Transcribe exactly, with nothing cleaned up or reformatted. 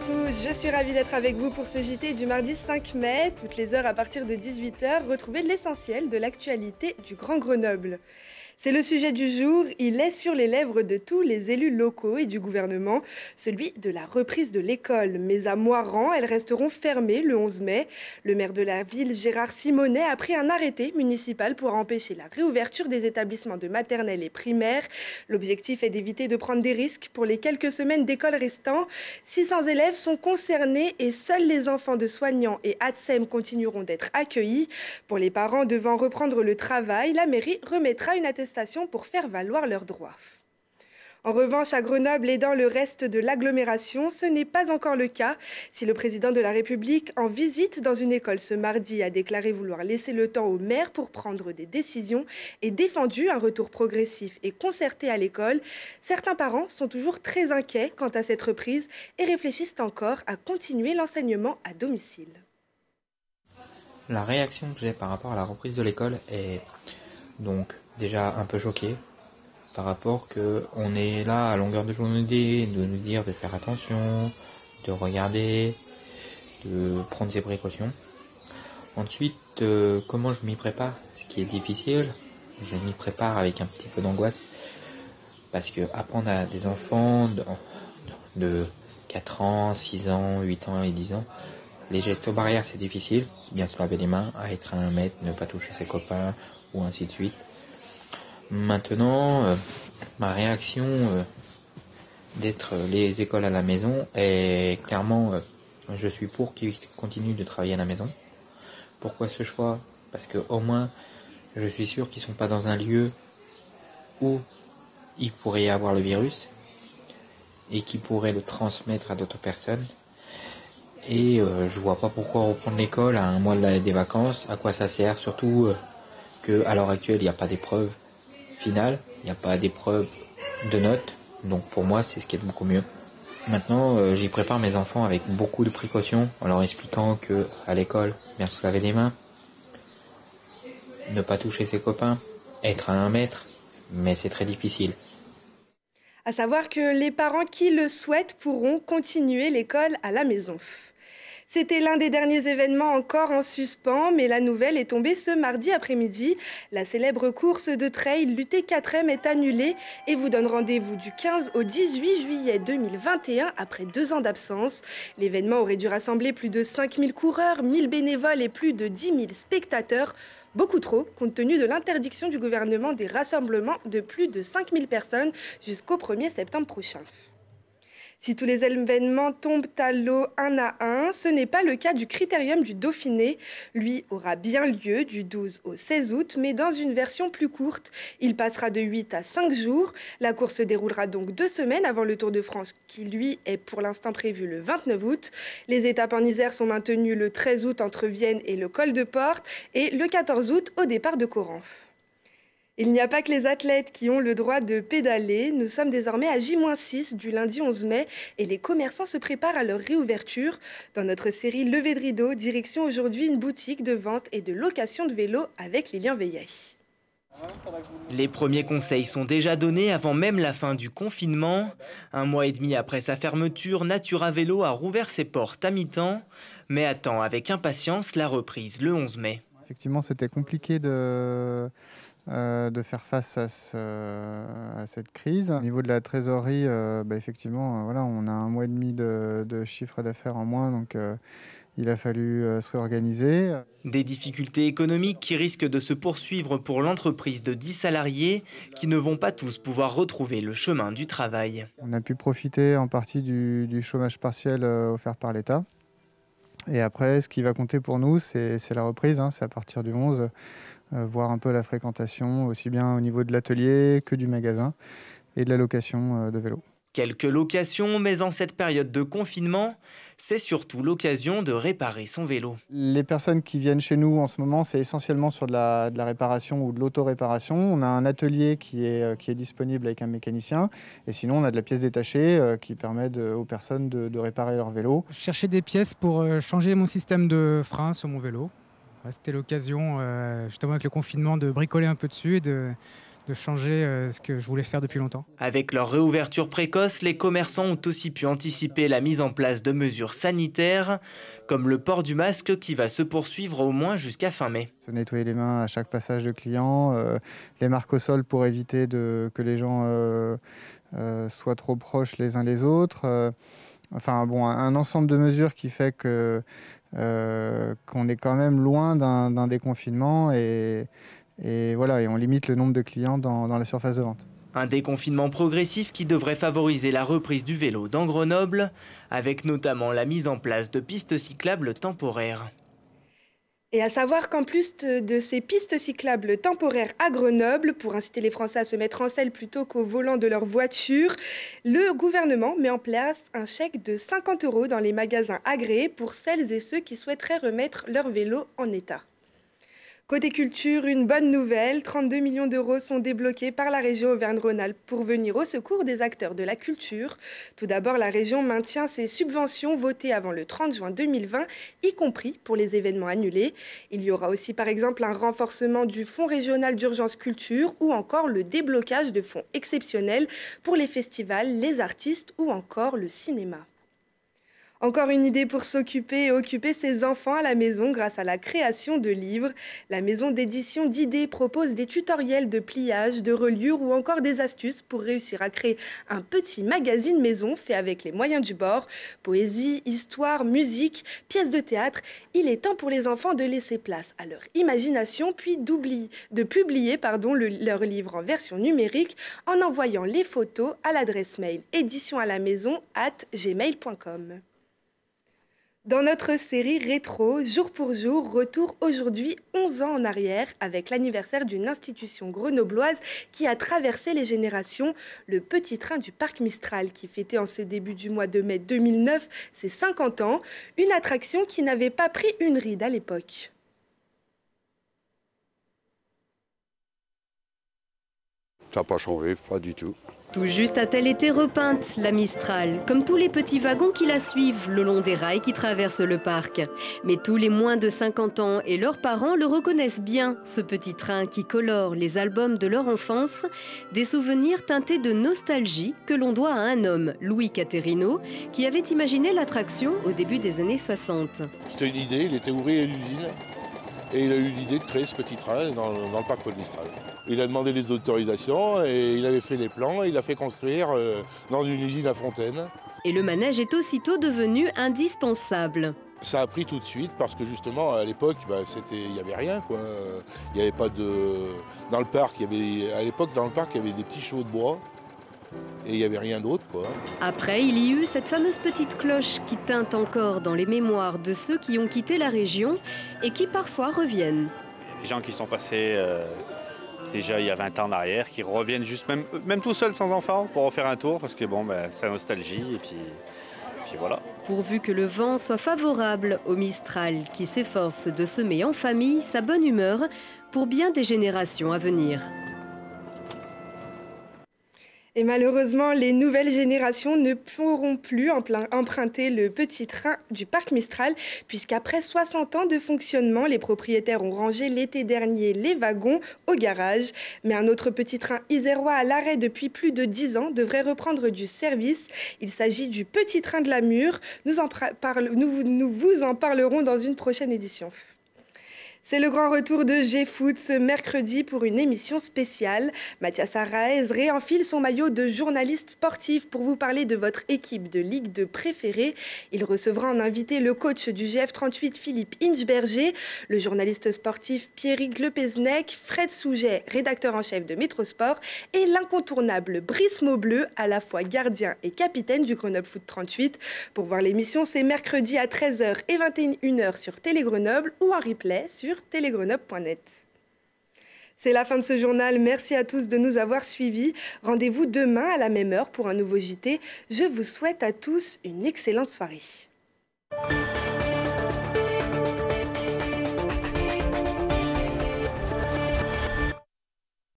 tous, je suis ravie d'être avec vous pour ce J T du mardi cinq mai. Toutes les heures à partir de dix-huit heures, retrouvez l'essentiel de l'actualité du Grand Grenoble. C'est le sujet du jour, il est sur les lèvres de tous les élus locaux et du gouvernement, celui de la reprise de l'école. Mais à Moirans, elles resteront fermées le onze mai. Le maire de la ville, Gérard Simonet, a pris un arrêté municipal pour empêcher la réouverture des établissements de maternelle et primaire. L'objectif est d'éviter de prendre des risques pour les quelques semaines d'école restant. six cents élèves sont concernés et seuls les enfants de soignants et A T S E M continueront d'être accueillis. Pour les parents devant reprendre le travail, la mairie remettra une attestation pour faire valoir leurs droits. En revanche, à Grenoble et dans le reste de l'agglomération, ce n'est pas encore le cas. Si le président de la République, en visite dans une école ce mardi, a déclaré vouloir laisser le temps aux maires pour prendre des décisions et défendu un retour progressif et concerté à l'école, certains parents sont toujours très inquiets quant à cette reprise et réfléchissent encore à continuer l'enseignement à domicile. La réaction que j'ai par rapport à la reprise de l'école est donc déjà un peu choqué par rapport que on est là à longueur de journée de nous dire de faire attention, de regarder, de prendre ses précautions. Ensuite, euh, comment je m'y prépare, ce qui est difficile, je m'y prépare avec un petit peu d'angoisse parce que apprendre à des enfants de, de quatre ans, six ans, huit ans et dix ans, les gestes barrières c'est difficile, c'est bien se laver les mains, à être à un mètre, ne pas toucher ses copains ou ainsi de suite. Maintenant, euh, ma réaction euh, d'être les écoles à la maison est clairement, euh, je suis pour qu'ils continuent de travailler à la maison. Pourquoi ce choix? Parce que au moins, je suis sûr qu'ils ne sont pas dans un lieu où il pourrait y avoir le virus et qui pourrait le transmettre à d'autres personnes. Et euh, je vois pas pourquoi reprendre l'école à un mois des vacances, à quoi ça sert, surtout euh, qu'à l'heure actuelle, il n'y a pas d'épreuve finale, il n'y a pas d'épreuve de notes, donc pour moi c'est ce qui est beaucoup mieux. Maintenant euh, j'y prépare mes enfants avec beaucoup de précautions en leur expliquant que à l'école, bien se laver les mains, ne pas toucher ses copains, être à un mètre, mais c'est très difficile. À savoir que les parents qui le souhaitent pourront continuer l'école à la maison. C'était l'un des derniers événements encore en suspens, mais la nouvelle est tombée ce mardi après-midi. La célèbre course de trail l'U T quatre M est annulée et vous donne rendez-vous du quinze au dix-huit juillet deux mille vingt et un après deux ans d'absence. L'événement aurait dû rassembler plus de cinq mille coureurs, mille bénévoles et plus de dix mille spectateurs. Beaucoup trop, compte tenu de l'interdiction du gouvernement des rassemblements de plus de cinq mille personnes jusqu'au premier septembre prochain. Si tous les événements tombent à l'eau un à un, ce n'est pas le cas du Critérium du Dauphiné. Lui aura bien lieu du douze au seize août, mais dans une version plus courte. Il passera de huit à cinq jours. La course se déroulera donc deux semaines avant le Tour de France, qui lui est pour l'instant prévu le vingt-neuf août. Les étapes en Isère sont maintenues le treize août entre Vienne et le col de Porte et le quatorze août au départ de Coran. Il n'y a pas que les athlètes qui ont le droit de pédaler. Nous sommes désormais à J six du lundi onze mai et les commerçants se préparent à leur réouverture. Dans notre série Levé de rideau, direction aujourd'hui une boutique de vente et de location de vélos avec Lilian Veillet. Les premiers conseils sont déjà donnés avant même la fin du confinement. Un mois et demi après sa fermeture, Natura Vélo a rouvert ses portes à mi-temps, mais attend avec impatience la reprise le onze mai. Effectivement, c'était compliqué de... Euh, de faire face à, ce, à cette crise. Au niveau de la trésorerie, euh, bah effectivement, euh, voilà, on a un mois et demi de, de chiffre d'affaires en moins, donc euh, il a fallu euh, se réorganiser. Des difficultés économiques qui risquent de se poursuivre pour l'entreprise de dix salariés qui ne vont pas tous pouvoir retrouver le chemin du travail. On a pu profiter en partie du, du chômage partiel euh, offert par l'État. Et après, ce qui va compter pour nous, c'est la reprise, hein, c'est à partir du onze. Euh, voir un peu la fréquentation, aussi bien au niveau de l'atelier que du magasin et de la location euh, de vélos. Quelques locations, mais en cette période de confinement, c'est surtout l'occasion de réparer son vélo. Les personnes qui viennent chez nous en ce moment, c'est essentiellement sur de la, de la réparation ou de l'auto-réparation. On a un atelier qui est, qui est disponible avec un mécanicien et sinon on a de la pièce détachée euh, qui permet de, aux personnes de, de réparer leur vélo. Je cherchais des pièces pour changer mon système de frein sur mon vélo. C'était l'occasion, euh, justement avec le confinement, de bricoler un peu dessus et de, de changer euh, ce que je voulais faire depuis longtemps. Avec leur réouverture précoce, les commerçants ont aussi pu anticiper la mise en place de mesures sanitaires, comme le port du masque qui va se poursuivre au moins jusqu'à fin mai. Se nettoyer les mains à chaque passage de client, euh, les marques au sol pour éviter de, que les gens euh, euh, soient trop proches les uns les autres. Euh, enfin bon, un ensemble de mesures qui fait que, euh, qu'on est quand même loin d'un, d'un déconfinement et, et, voilà, et on limite le nombre de clients dans, dans la surface de vente. Un déconfinement progressif qui devrait favoriser la reprise du vélo dans Grenoble, avec notamment la mise en place de pistes cyclables temporaires. Et à savoir qu'en plus de, de ces pistes cyclables temporaires à Grenoble, pour inciter les Français à se mettre en selle plutôt qu'au volant de leur voiture, le gouvernement met en place un chèque de cinquante euros dans les magasins agréés pour celles et ceux qui souhaiteraient remettre leur vélo en état. Côté culture, une bonne nouvelle, trente-deux millions d'euros sont débloqués par la région Auvergne-Rhône-Alpes pour venir au secours des acteurs de la culture. Tout d'abord, la région maintient ses subventions votées avant le trente juin deux mille vingt, y compris pour les événements annulés. Il y aura aussi par exemple un renforcement du Fonds régional d'urgence culture ou encore le déblocage de fonds exceptionnels pour les festivals, les artistes ou encore le cinéma. Encore une idée pour s'occuper et occuper ses enfants à la maison grâce à la création de livres. La maison d'édition d'idées propose des tutoriels de pliage, de reliure ou encore des astuces pour réussir à créer un petit magazine maison fait avec les moyens du bord. Poésie, histoire, musique, pièces de théâtre. Il est temps pour les enfants de laisser place à leur imagination puis de publier pardon, le, leur livre en version numérique en envoyant les photos à l'adresse mail édition à la maison arobase gmail point com. Dans notre série rétro, jour pour jour, retour aujourd'hui onze ans en arrière avec l'anniversaire d'une institution grenobloise qui a traversé les générations, le petit train du parc Mistral qui fêtait en ce début du mois de mai deux mille neuf ses cinquante ans, une attraction qui n'avait pas pris une ride à l'époque. Ça n'a pas changé, pas du tout. Tout juste a-t-elle été repeinte, la Mistral, comme tous les petits wagons qui la suivent le long des rails qui traversent le parc. Mais tous les moins de cinquante ans et leurs parents le reconnaissent bien, ce petit train qui colore les albums de leur enfance, des souvenirs teintés de nostalgie que l'on doit à un homme, Louis Caterino, qui avait imaginé l'attraction au début des années soixante. C'était une idée, il était ouvrier à l'usine. Et il a eu l'idée de créer ce petit train dans, dans le parc Paul Mistral. Il a demandé les autorisations et il avait fait les plans et il a fait construire euh, dans une usine à Fontaine. Et le manège est aussitôt devenu indispensable. Ça a pris tout de suite parce que justement à l'époque, bah, il n'y avait rien, quoi. Il n'y avait pas de... Dans le parc, il y avait... à l'époque dans le parc, il y avait des petits chevaux de bois. Et il n'y avait rien d'autre, quoi. Après, il y eut cette fameuse petite cloche qui teinte encore dans les mémoires de ceux qui ont quitté la région et qui parfois reviennent. Les gens qui sont passés euh, déjà il y a vingt ans en arrière, qui reviennent juste même, même tout seuls sans enfants pour refaire un tour parce que bon, ben, c'est la nostalgie et puis, puis voilà. Pourvu que le vent soit favorable au Mistral qui s'efforce de semer en famille sa bonne humeur pour bien des générations à venir. Et malheureusement, les nouvelles générations ne pourront plus emprunter le petit train du parc Mistral, puisqu'après soixante ans de fonctionnement, les propriétaires ont rangé l'été dernier les wagons au garage. Mais un autre petit train isérois à l'arrêt depuis plus de dix ans devrait reprendre du service. Il s'agit du petit train de la Mure. Nous, en parle, nous, nous vous en parlerons dans une prochaine édition. C'est le grand retour de G-Foot ce mercredi pour une émission spéciale. Mathias Arraez réenfile son maillot de journaliste sportif pour vous parler de votre équipe de Ligue deux préférée. Il recevra en invité le coach du G F trente-huit, Philippe Inchberger, le journaliste sportif Pierrick Lepesnec, Fred Souget, rédacteur en chef de Métrosport, et l'incontournable Brice Maubleu, à la fois gardien et capitaine du Grenoble Foot trente-huit. Pour voir l'émission, c'est mercredi à treize heures et vingt et une heures sur Télé Grenoble ou en replay sur télégrenoble point net. C'est la fin de ce journal. Merci à tous de nous avoir suivis. Rendez-vous demain à la même heure pour un nouveau J T. Je vous souhaite à tous une excellente soirée.